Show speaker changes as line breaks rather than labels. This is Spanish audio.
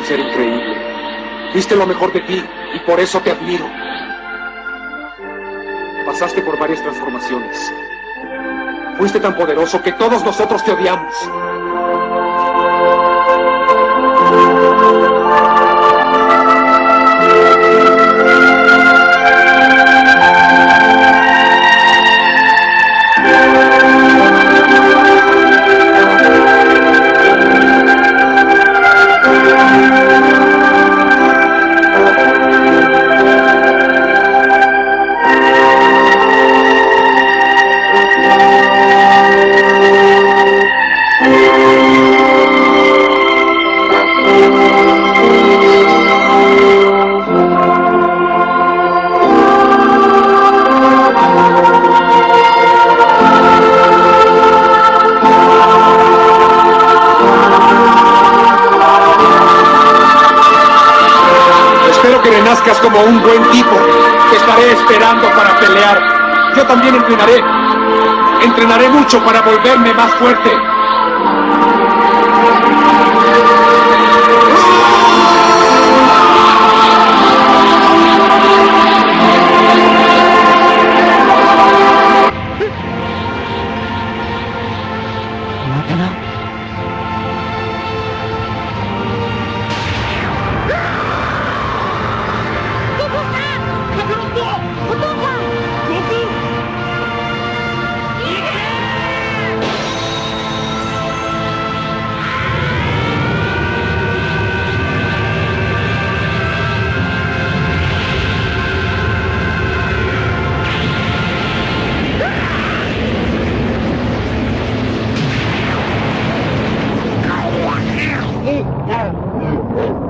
ser increíble. Diste lo mejor de ti y por eso te admiro. Pasaste por varias transformaciones. Fuiste tan poderoso que todos nosotros te odiamos. Espero que renazcas como un buen tipo. Te estaré esperando para pelear. Yo también entrenaré. Entrenaré mucho para volverme más fuerte.
Oh!